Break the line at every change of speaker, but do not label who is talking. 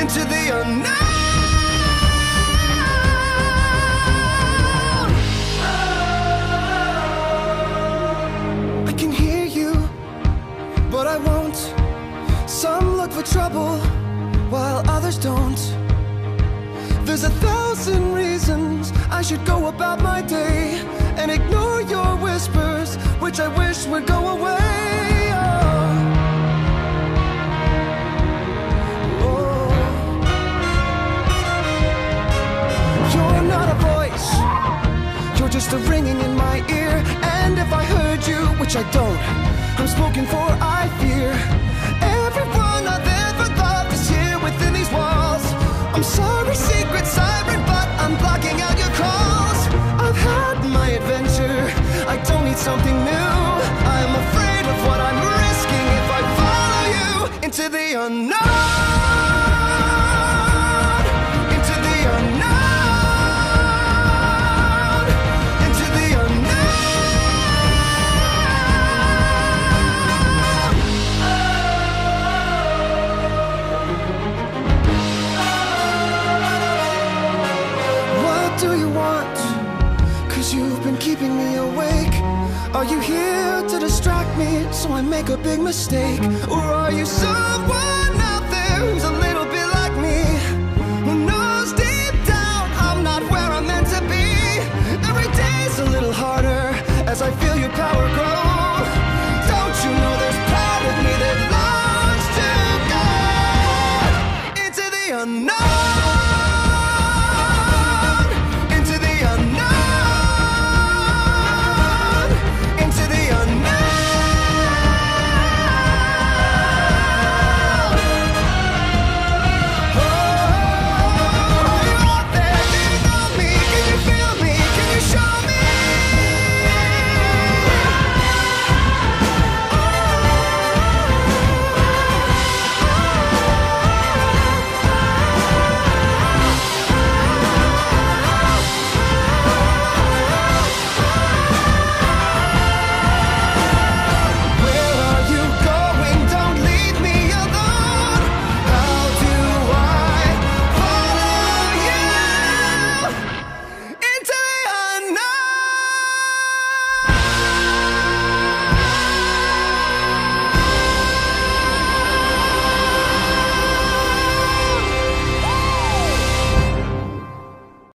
into the unknown. I can hear you, but I won't. Some look for trouble while others don't. There's 1,000 reasons I should go about my day and ignore your whispers, which I wish would go away. Oh. You're not a voice, you're just a ringing in my ear. And if I heard you, which I don't, I'm spoken for, I fear. Everyone I've ever loved is here within these walls. I'm sorry, secret siren, but I'm blocking out your calls. I've had my adventure, I don't need something new. I'm afraid of what I'm risking if I follow you into the unknown. Into the unknown. Into the unknown. What do you want? 'Cause you've been keeping me awake. Are you here to distract me so I make a big mistake? Or are you someone out there who's a little bit like me, who knows deep down I'm not where I'm meant to be? Every day's a little harder as I feel your power grow. Don't you know there's part of me that longs to go into the unknown?